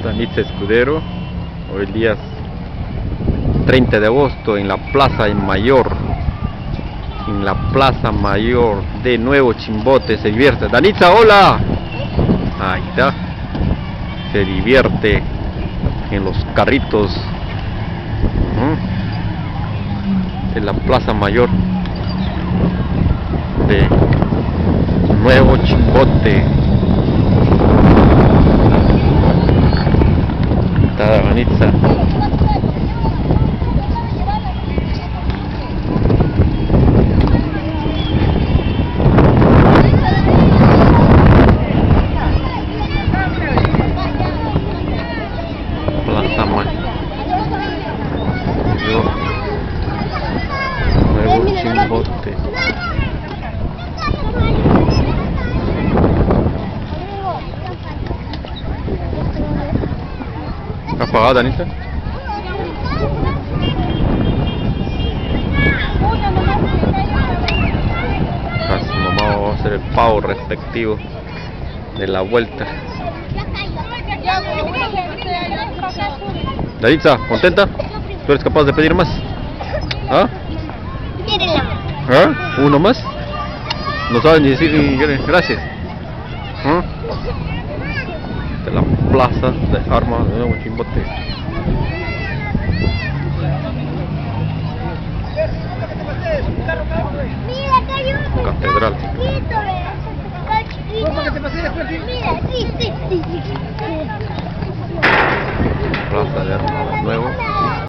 Danitza Escudero. Hoy día es 30 de agosto en la Plaza Mayor. En la Plaza Mayor de Nuevo Chimbote se divierte. Danitza, hola. Ahí está. Se divierte en los carritos. En la Plaza Mayor de Nuevo Chimbote. Está Danitza. Plaza Mayor. Nuevo Chimbote. ¿Está apagada, Danitza? Casi nomás vamos a hacer el pago respectivo de la vuelta. Danitza, ¿contenta? ¿Tú eres capaz de pedir más? ¿Ah? ¿Ah? ¿Uno más? No saben ni decir gracias. ¿Ah? De la Plaza de Armas de Nuevo Chimbote. Catedral. Plaza de Armas de Nuevo.